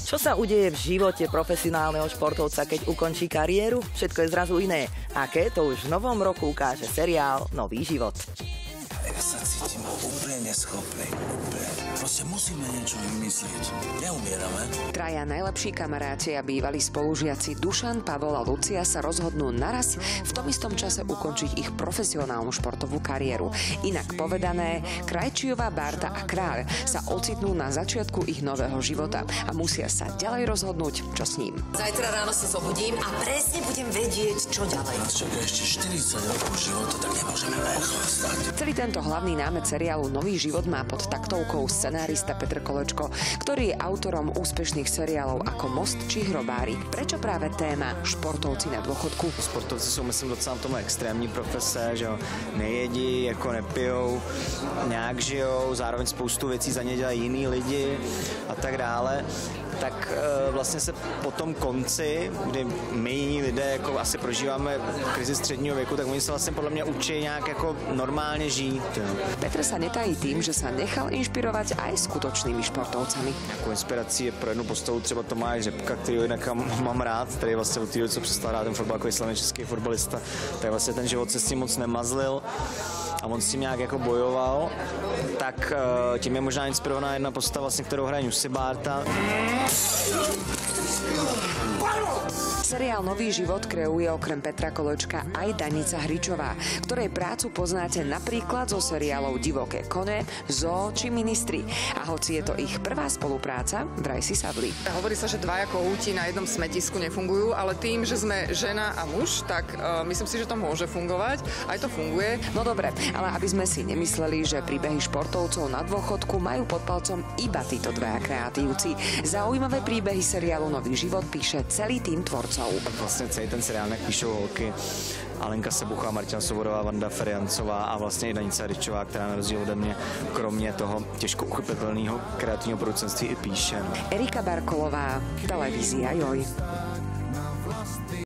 Čo sa udeje v živote profesionálneho športovca, keď ukončí kariéru? Všetko je zrazu iné. Aké to už v novom roku ukáže seriál Nový život. Ja sa cítim úplne neschopný. Proste musíme niečo vymyslieť. Neumierame. Traja najlepší kamaráti a bývalí spolužiaci Dušan, Pavol a Lucia sa rozhodnú naraz v tom istom čase ukončiť ich profesionálnu športovú kariéru. Inak povedané, Krajčiová, Bárta a Kráľ sa ocitnú na začiatku ich nového života a musia sa ďalej rozhodnúť, čo s ním. Zajtra ráno sa zobudím a presne budem vedieť, čo ďalej. Nás čaká ešte 40 rokov života, tak nemôžeme rýchlo stať. Celý tento hlavný námet seriálu Nový život má pod taktovkou scenárista Petr Kolečko, ktorý je autorom úspešných seriálov ako Most či Hrobári. Prečo práve téma športovci na dôchodku? Sportovci jsou, myslím, docela v tom extrémní profese, že jo, nejedí, jako nepijou, nějak žijou, zároveň spoustu věcí za ně dělají jiný lidi a tak dále. Tak vlastně se po tom konci, kdy my jiní lidé jako asi prožíváme krizi středního věku, tak oni se vlastně podle mě učí nějak jako normálně žít. Jo. Petr sa netají tým, že sa nechal inšpirovať aj skutočnými športovcami. Jako inspirací je pro jednu postavu třeba Tomáš Řepka, kterýho jinak mám rád, který vlastně od té doby, co přestal hrát ten fotbal jako slavný český fotbalista, tak vlastně ten život se s ním moc nemazlil a on s tím nějak jako bojoval, tak tím je možná inspirovaná jedna postava, vlastně, kterou hraje Jussi Bárta. Seriál Nový život kreuje okrem Petra Kolečka aj Danica Hričová, ktorej prácu poznáte napríklad zo seriálov Divoké kone, Zoo či Ministri. A hoci je to ich prvá spolupráca, vraj si sadli. Hovorí sa, že dvaja kohúti na jednom smetisku nefungujú, ale tým, že sme žena a muž, tak myslím si, že to môže fungovať. Aj to funguje. No dobre, ale aby sme si nemysleli, že príbehy športovcov na dôchodku majú pod palcom iba títo dvaja kreatívci. Zaujímavé príbehy seriálu Nový život píše celý tým tvorcov. Vlastně celý ten seriál píšou holky Alenka Sebuchová, Martina Svoborová, Vanda Feriancová a vlastně i Danica Hričová, která na rozdíl ode mě, kromě toho těžko uchopitelného kreativního producentství i píše. Erika Barkolová, televízia Joj.